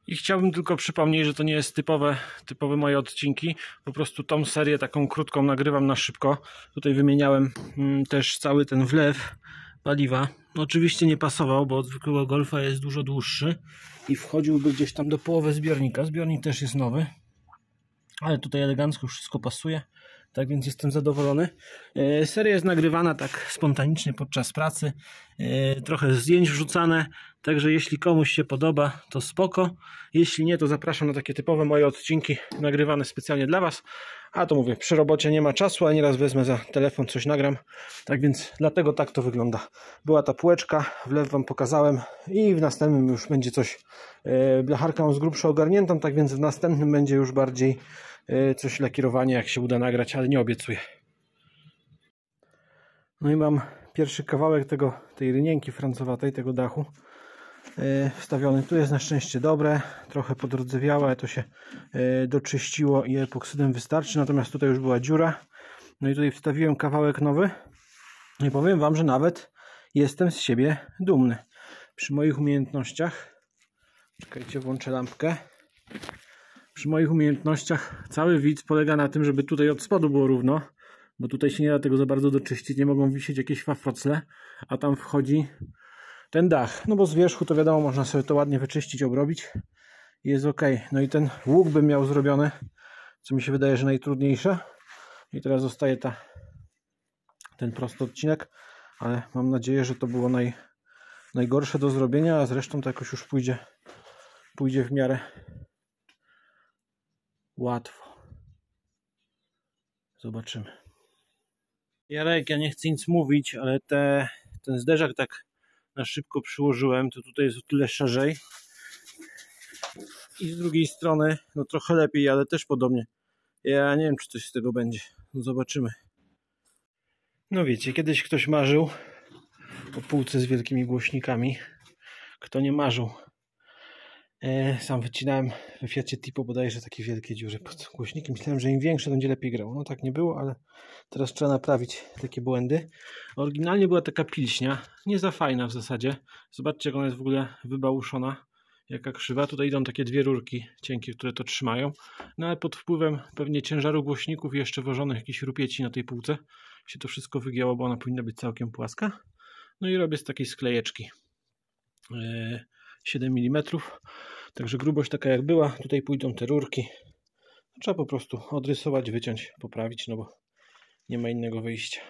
I chciałbym tylko przypomnieć, że to nie jest typowe moje odcinki. Po prostu tą serię taką krótką nagrywam na szybko. Tutaj wymieniałem też cały ten wlew paliwa. No, oczywiście nie pasował, bo od zwykłego Golfa jest dużo dłuższy i wchodziłby gdzieś tam do połowy zbiornika. Zbiornik też jest nowy, ale tutaj elegancko wszystko pasuje. Tak więc jestem zadowolony. Seria jest nagrywana tak spontanicznie podczas pracy. Trochę zdjęć wrzucane. Także jeśli komuś się podoba, to spoko. Jeśli nie, to zapraszam na takie typowe moje odcinki nagrywane specjalnie dla Was. A to mówię, przy robocie nie ma czasu, a nieraz wezmę za telefon, coś nagram. Tak więc dlatego tak to wygląda. Była ta półeczka, wlew Wam pokazałem i w następnym już będzie coś. Blacharkę mam z grubsza ogarniętą, tak więc w następnym będzie już bardziej coś lakierowania, jak się uda nagrać, ale nie obiecuję. No i mam pierwszy kawałek tej rynienki francowatej, tego dachu wstawiony. Tu jest na szczęście dobre, trochę podrodzewiałe, to się doczyściło i epoksydem wystarczy, natomiast tutaj już była dziura. No i tutaj wstawiłem kawałek nowy i powiem Wam, że nawet jestem z siebie dumny. Przy moich umiejętnościach, czekajcie, włączę lampkę. Przy moich umiejętnościach cały widz polega na tym, żeby tutaj od spodu było równo, bo tutaj się nie da tego za bardzo doczyścić, nie mogą wisieć jakieś fafrocle, a tam wchodzi ten dach. No bo z wierzchu to wiadomo, można sobie to ładnie wyczyścić, obrobić i jest ok. No i ten łuk bym miał zrobiony, co mi się wydaje, że najtrudniejsze. I teraz zostaje ten prosty odcinek, ale mam nadzieję, że to było najgorsze do zrobienia, a zresztą to jakoś już pójdzie w miarę łatwo. Zobaczymy. Jarek, ja nie chcę nic mówić, ale ten zderzak tak na szybko przyłożyłem, to tutaj jest o tyle szerzej. I z drugiej strony, no trochę lepiej, ale też podobnie. Ja nie wiem, czy coś z tego będzie. No zobaczymy. No wiecie, kiedyś ktoś marzył o półce z wielkimi głośnikami. Kto nie marzył? Sam wycinałem w Fiacie Tipo bodajże takie wielkie dziury pod głośnikiem. Myślałem, że im większe, będzie lepiej grało. No tak nie było, ale teraz trzeba naprawić takie błędy. Oryginalnie była taka pilśnia, nie za fajna w zasadzie. Zobaczcie, jak ona jest w ogóle wybałuszona, jaka krzywa. Tutaj idą takie dwie rurki cienkie, które to trzymają. No ale pod wpływem pewnie ciężaru głośników i jeszcze włożonych jakichś rupieci na tej półce się to wszystko wygięło, bo ona powinna być całkiem płaska. No i robię z takiej sklejeczki 7 mm. Także grubość taka jak była. Tutaj pójdą te rurki. Trzeba po prostu odrysować, wyciąć, poprawić, no bo nie ma innego wyjścia.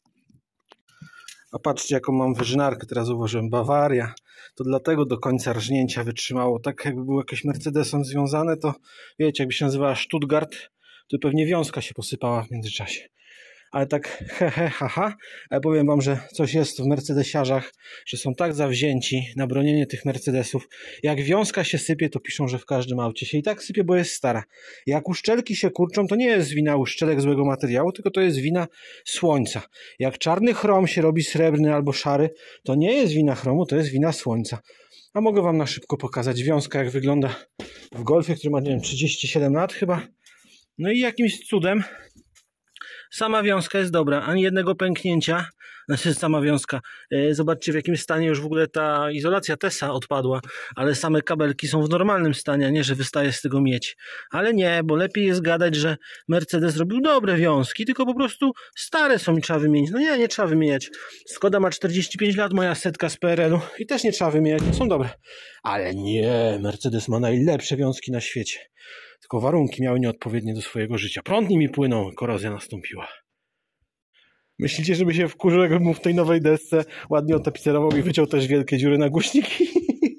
A patrzcie, jaką mam wyżynarkę. Teraz ułożyłem Bawaria. To dlatego do końca rżnięcia wytrzymało. Tak jakby był jakiś Mercedesem związane, to wiecie, jakby się nazywała Stuttgart, to pewnie wiązka się posypała w międzyczasie. Ale tak haha, ale powiem Wam, że coś jest w mercedesiarzach, że są tak zawzięci na bronienie tych Mercedesów. Jak wiązka się sypie, to piszą, że w każdym aucie się i tak sypie, bo jest stara. Jak uszczelki się kurczą, to nie jest wina uszczelek złego materiału, tylko to jest wina słońca. Jak czarny chrom się robi srebrny albo szary, to nie jest wina chromu, to jest wina słońca. A mogę Wam na szybko pokazać wiązka, jak wygląda w Golfie, który ma, nie wiem, 37 lat chyba. No i jakimś cudem sama wiązka jest dobra, ani jednego pęknięcia, znaczy sama wiązka. Zobaczcie, w jakim stanie już w ogóle ta izolacja Tesa odpadła, ale same kabelki są w normalnym stanie, a nie, że wystaje z tego miedź. Ale nie, bo lepiej jest gadać, że Mercedes robił dobre wiązki, tylko po prostu stare są i trzeba wymienić. No nie trzeba wymieniać. Skoda ma 45 lat, moja setka z PRL-u i też nie trzeba wymieniać, są dobre. Ale nie, Mercedes ma najlepsze wiązki na świecie. Tylko warunki miały nieodpowiednie do swojego życia. Prąd nimi płynął, korozja nastąpiła. Myślicie, żeby się wkurzył, jakbym mu w tej nowej desce ładnie otapicerował i wyciął też wielkie dziury na głośniki?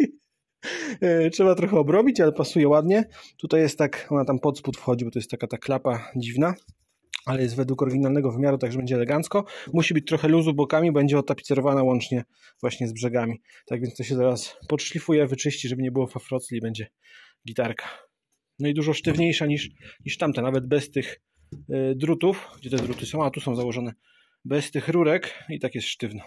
Trzeba trochę obrobić, ale pasuje ładnie. Tutaj jest tak, ona tam pod spód wchodzi, bo to jest taka ta klapa dziwna, ale jest według oryginalnego wymiaru, także będzie elegancko. Musi być trochę luzu bokami, będzie otapicerowana łącznie właśnie z brzegami. Tak więc to się zaraz podszlifuje, wyczyści, żeby nie było fafrocli i będzie gitarka. No i dużo sztywniejsza niż tamte, nawet bez tych drutów. Gdzie te druty są? A tu są założone. Bez tych rurek i tak jest sztywno.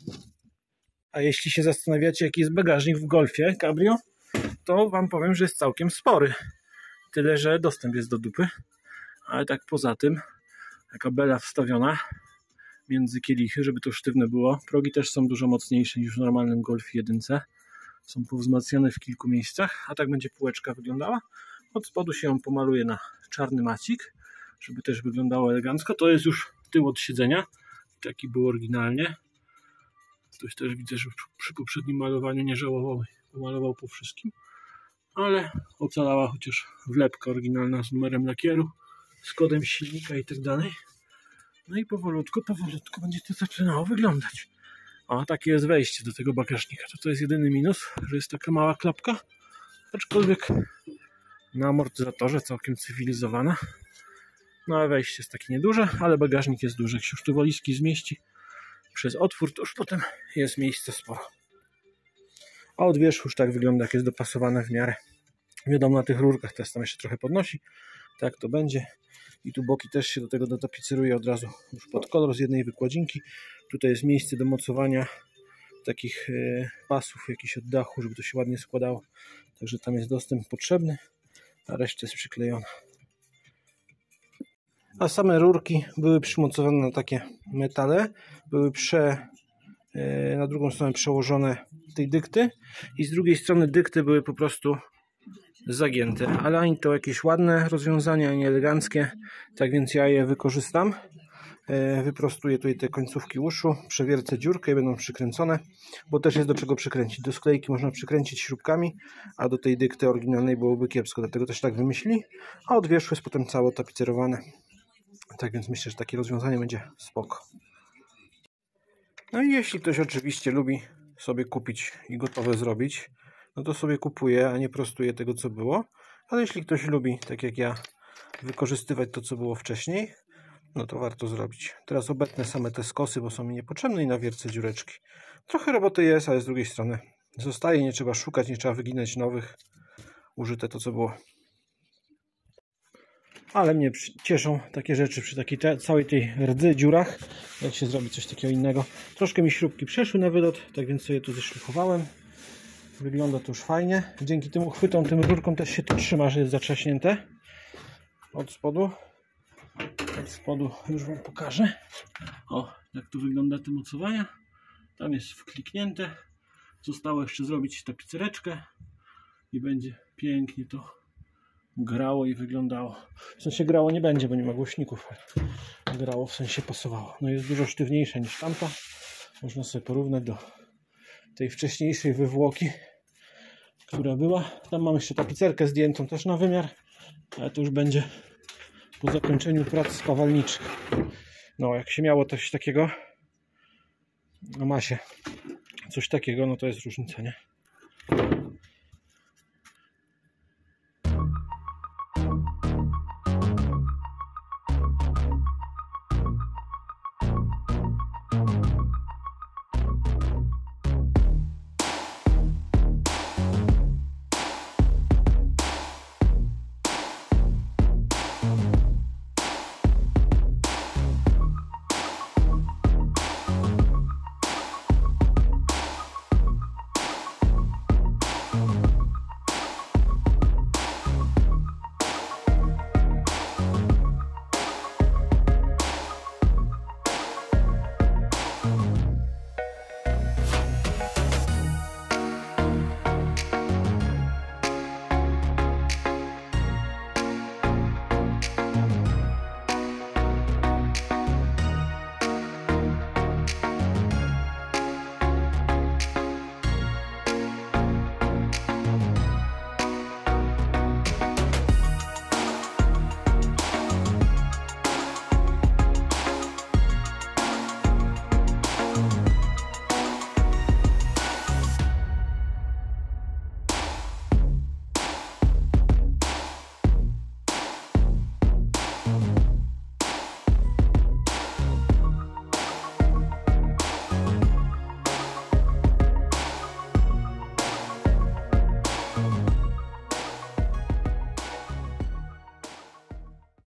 A jeśli się zastanawiacie, jaki jest bagażnik w Golfie Cabrio, to Wam powiem, że jest całkiem spory. Tyle, że dostęp jest do dupy. Ale tak poza tym, taka bela wstawiona między kielichy, żeby to sztywne było. Progi też są dużo mocniejsze niż w normalnym Golfie 1. Są powzmacniane w kilku miejscach, a tak będzie półeczka wyglądała. Od spodu się ją pomaluje na czarny macik, żeby też wyglądało elegancko. To jest już tył od siedzenia, taki był oryginalnie. Ktoś też widzę, że przy poprzednim malowaniu nie żałował, pomalował po wszystkim. Ale ocalała chociaż wlepka oryginalna z numerem lakieru, z kodem silnika i tak dalej. No i powolutku będzie to zaczynało wyglądać. A takie jest wejście do tego bagażnika. To jest jedyny minus, że jest taka mała klapka. Aczkolwiek na amortyzatorze całkiem cywilizowana. No a wejście jest takie nieduże, ale bagażnik jest duży. Jak się już tu walizki zmieści przez otwór, to już potem jest miejsce sporo. A od wierzchu już tak wygląda, jak jest dopasowane w miarę. Wiadomo, na tych rurkach teraz tam jeszcze trochę podnosi. Tak to będzie. I tu boki też się do tego dotapiceruje od razu już pod kolor z jednej wykładzinki. Tutaj jest miejsce do mocowania takich pasów jakichś od dachu, żeby to się ładnie składało. Także tam jest dostęp potrzebny, a reszta jest przyklejona. A same rurki były przymocowane na takie metale. Były na drugą stronę przełożone tej dykty i z drugiej strony dykty były po prostu zagięte, ale ani to jakieś ładne rozwiązania, ani eleganckie, tak więc ja je wykorzystam. Wyprostuję tutaj te końcówki uszu, przewiercę dziurkę i będą przykręcone, bo też jest do czego przykręcić. Do sklejki można przykręcić śrubkami, a do tej dykty oryginalnej byłoby kiepsko, dlatego też tak wymyślili, a od wierzchu jest potem całe tapicerowane. Tak więc myślę, że takie rozwiązanie będzie spoko. No i jeśli ktoś oczywiście lubi sobie kupić i gotowe zrobić, no to sobie kupuje, a nie prostuje tego, co było. Ale jeśli ktoś lubi, tak jak ja, wykorzystywać to, co było wcześniej, no to warto zrobić. Teraz obetnę same te skosy, bo są mi niepotrzebne i nawiercę dziureczki. Trochę roboty jest, ale z drugiej strony zostaje, nie trzeba szukać, nie trzeba wyginać nowych. Użyte to, co było. Ale mnie cieszą takie rzeczy przy takiej całej tej rdzy, dziurach. Jak się zrobi coś takiego innego. Troszkę mi śrubki przeszły na wylot, tak więc sobie tu zeszlifowałem. Wygląda to już fajnie. Dzięki tym uchwytom, tym rurkom też się to trzyma, że jest zatrzaśnięte. Od spodu. Od spodu już Wam pokażę. O, jak tu wygląda te mocowania. Tam jest wkliknięte. Zostało jeszcze zrobić tapicereczkę i będzie pięknie to grało i wyglądało. W sensie grało nie będzie, bo nie ma głośników. Grało w sensie pasowało. No jest dużo sztywniejsza niż tamta. Można sobie porównać do tej wcześniejszej wywłoki, która była. Tam mam jeszcze tapicerkę zdjętą też na wymiar, ale to już będzie po zakończeniu prac spawalniczych. No jak się miało coś takiego, no ma się coś takiego, no to jest różnica, nie?